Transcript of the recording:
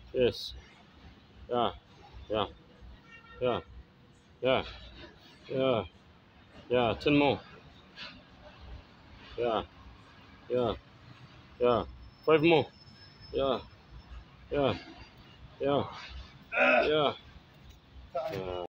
Yes. Yeah. Yeah. Yeah. Yeah. Yeah. Yeah. 10 more. Yeah. Yeah. Yeah. 5 more. Yeah. Yeah. Yeah. Yeah. Yeah.